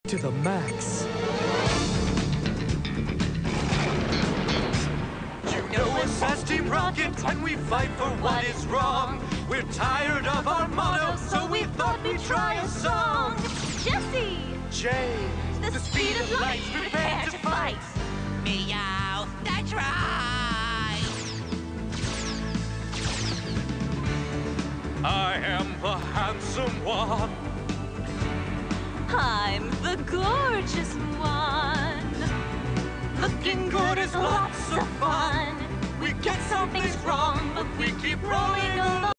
to the max. You know us as Team Rocket, and we fight for what is wrong. We're tired of our motto, so we thought we'd try a song. Jessie! Jay, The speed of light, prepare to fight. Meow, that's right. I am the handsome one. I'm the gorgeous one. Looking good is lots of fun. We get some things wrong, but we keep rolling along.